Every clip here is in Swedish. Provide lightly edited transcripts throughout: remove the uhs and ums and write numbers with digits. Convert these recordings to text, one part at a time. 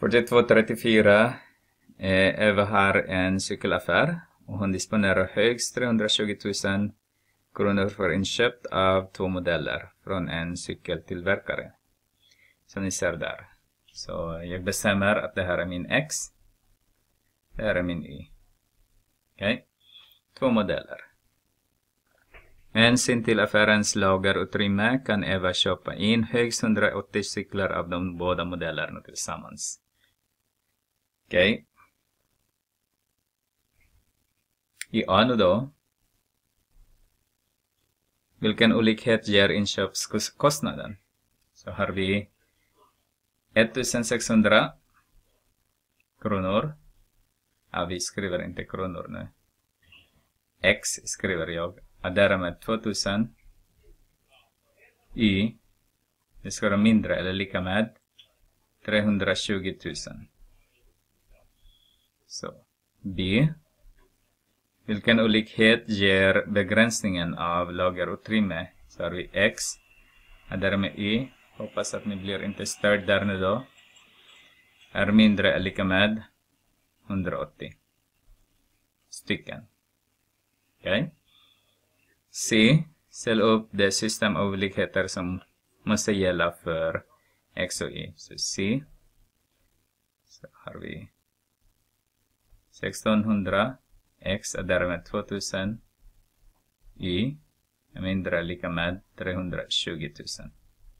4234 Eva har en cykelaffär och hon disponerar högst 320 000 kronor för inköp av 2 modeller från en cykeltillverkare. Så ni ser där. Så jag bestämmer att det här är min X. Det här är min Y. Okej. 2 modeller. Hänsyn till affärens lagerutrymme kan Eva köpa in högst 180 cyklar av de båda modellerna tillsammans. Okej. I A då. Vilken olikhet ger inköpskostnaden? Så har vi 1600 kronor. Ja, vi skriver inte kronor nu. X skriver jag. Addera med 2000. Y. Det ska vara mindre eller lika med 320 000. Så. B. Vilken olikhet ger begränsningen av lagerutrymme? Så har vi X. Addera med Y. Hoppas att ni blir inte störd där nu då. Är mindre eller lika med 180 stycken. Okej. C. Ställ upp det system av olikheter som måste gälla för X och Y. Så C. Så har vi 1600. X är därmed 2000. Y är mindre eller lika med 320 000.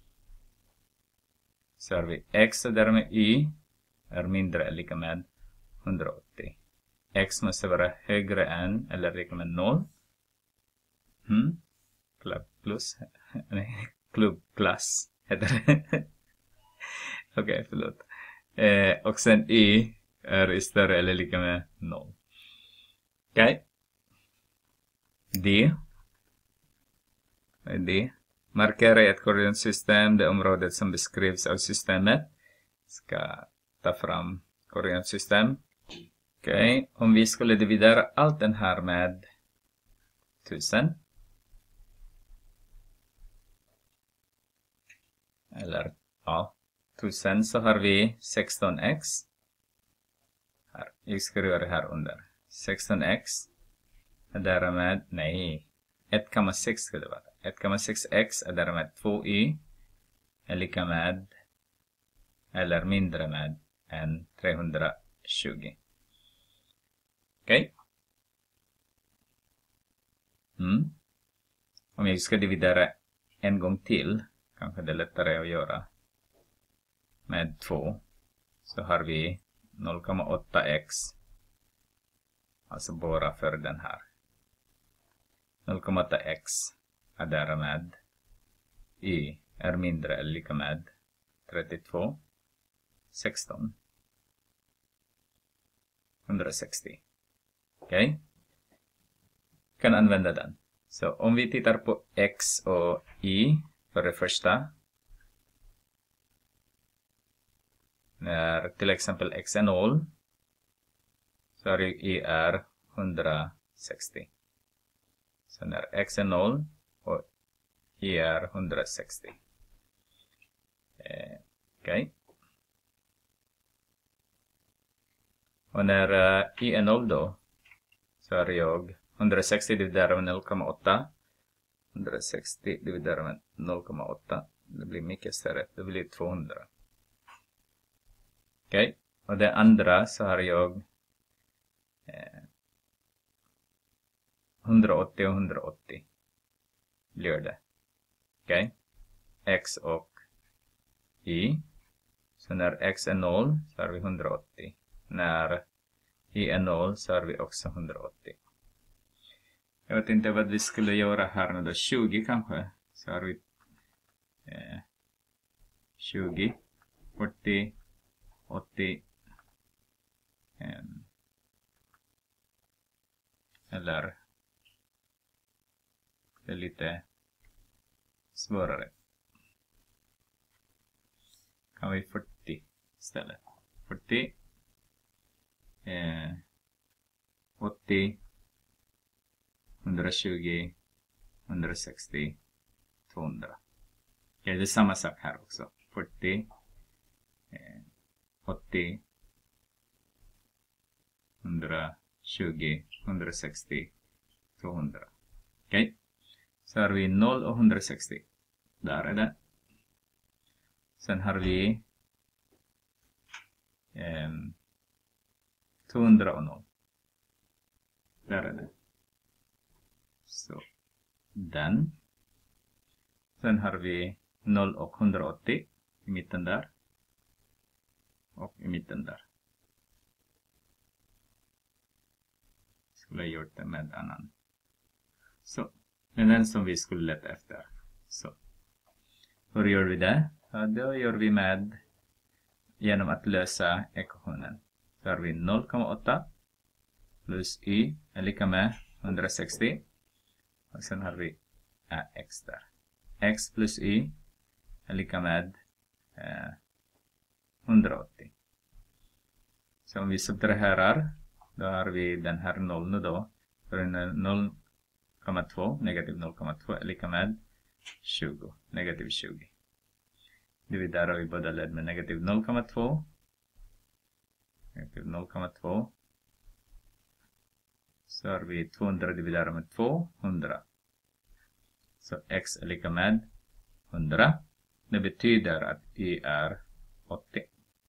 Så har vi X är därmed Y är mindre eller lika med 180. X måste vara högre än eller lika med 0. Klubbklass heter det. Okej, förlåt. Och sen Y är större eller lika med 0. Okej. D. Markera i ett koordinatsystem det området som beskrivs av systemet. Ska ta fram koordinatsystem. Okej. Om vi skulle dividera allt den här med 1000. Eller, ja, 1000 så har vi 16x. Här, jag skriver det här under. 16x är därmed, nej, 1,6 skulle det vara. 1,6x är därmed 2y är lika med, eller mindre med, än 320. Okej. Om jag ska dividera en gång till, kanske det är lättare att göra med 2, så har vi 0,8x. Alltså bara för den här. 0,8x är därmed y är mindre eller lika med 32, 16, 160. Okej. Kan använda den. Så om vi tittar på x och y för det första. När till exempel x är 0. Så är y är 160. Så när x är 0 och y är 160. Okej. Och när y är 0 då. Så är jag 160 dividerat med 0,8. 160 dividerat med 0,8. Det blir mycket större. Det blir 200. Okej. Och det andra så har jag 180 och 180 blir det. Okej. X och y. Så när x är 0 så har vi 180. När y är 0 så har vi också 180. Jag vet inte vad vi skulle göra här nu då. 20 kanske. Så har vi 20, 40, 80. Eller det är lite svårare. Kan vi 40 istället. 40. 80. 120. 160. 200. Ja, det är samma sak här också. 40. 80, 120, 160, 200. Okej. Så har vi 0 och 160. Där är det. Sen har vi 200 och 0. Där är det. Så den. Sen har vi 0 och 180 i mitten där. Och i mitten där. Skulle jag gjort det med annan. Så. Men den som vi skulle leta efter. Så. Hur gör vi det? Ja, då gör vi med genom att lösa ekvationen. Så har vi 0,8 plus y är lika med 160. Och sen har vi x där. X plus y är lika med 180. Så om vi subtraherar, då har vi den här 0 nu då. Så 0,2, negativ 0,2 är lika med 20, negativ 20. Dividerar vi båda led med negativ 0,2. Negativ 0,2. Så har vi 200 dividerat med 2, 100. Så x är lika med 100. Det betyder att y är 80.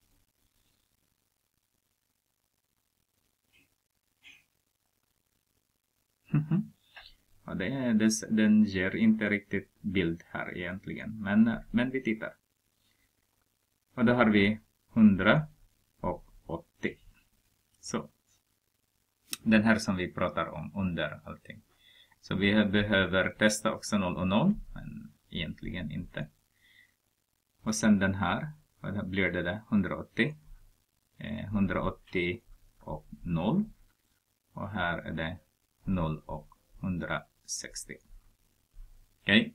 Ja, den ger inte riktigt bild här egentligen. Men vi tittar. Och då har vi 100 och 80. Så. Den här som vi pratar om under allting. Så vi behöver testa också 0 och 0. Men egentligen inte. Och sen den här. Och då blir det där 180. 180 och 0. Och här är det 0 och 160. Okej.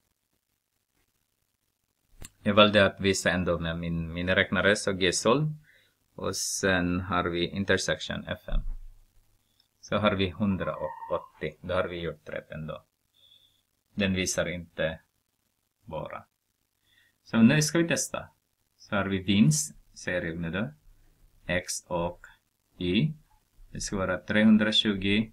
Jag valde att visa ändå med min räknare, så G-solv. Och sen har vi intersection FM. Så har vi 180. Då har vi gjort rätt ändå. Den visar inte bara. Så nu ska vi testa. Så har vi vinst, säger jag nu då. X och Y. Det ska vara 320.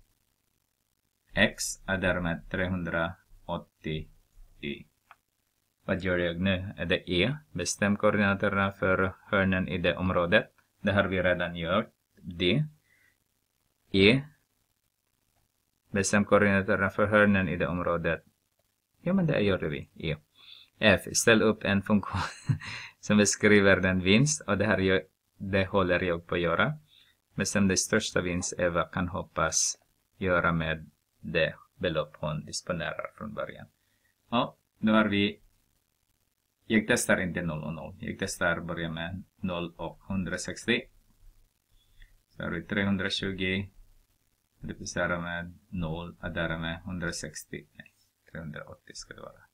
X är därmed 380 Y. Vad gör jag nu? Är det E? Bestäm koordinaterna för hörnen i det området. Det har vi redan gjort. D. E. Bestäm koordinaterna för hörnen i det området. Ja, men det gör vi. E. F. Ställ upp en funktion som beskriver den vinst. Och det håller jag på att göra. Bestäm det största vinst Eva kan hoppas göra med det belopp hon disponerar från början. Ja, då har vi. Jag testar inte 0 och 0. Jag testar börja med 0 och 160. Så har vi 320. Multiplicera med 0. Addera med 160. Nej, 380 ska det vara.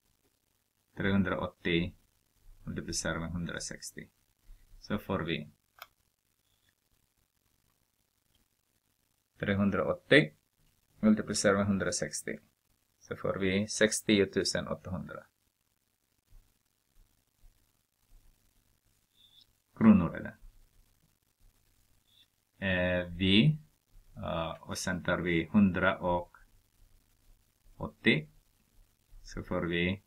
380. Multiplicera med 160. Så får vi 380. Multiplicera med 160. Så får vi 60 800. Kronor är det. Och sen tar vi 100 och 80. Så får vi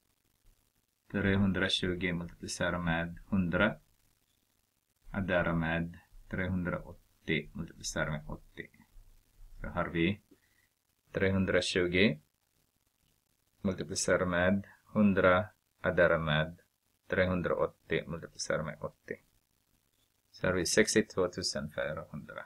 320 multiplicera med 100. Addera med 380 multiplicera med 80. Så har vi 320 multiplicera med 100. Addera med 380 multiplicera med 80. Så har vi 62 400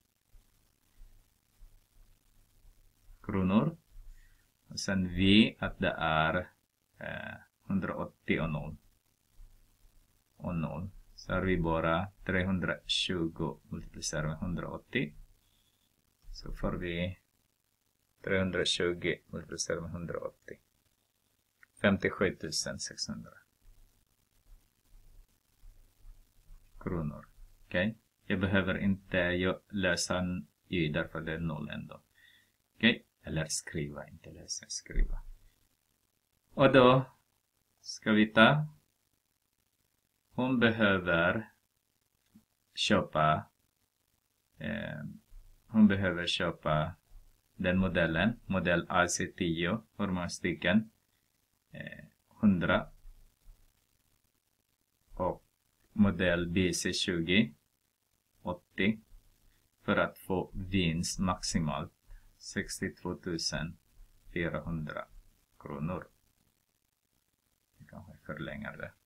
kronor. Och sen att det är 180 och 0. Och 0. Så har vi bara 320 multiplicerat med 180. Så får vi 320 multiplicerat med 180. 57 600 kronor. Okej. Jag behöver inte lösa y därför det är 0 ändå. Okej. Eller skriva, inte läsa, skriva. Och då ska vi ta. Hon behöver köpa hon behöver köpa den modellen, modell AC10, hur många stycken? 100. Och modell BC20 80 för att få vinst maximalt 62 400 kronor. Vi kanske förlänger det.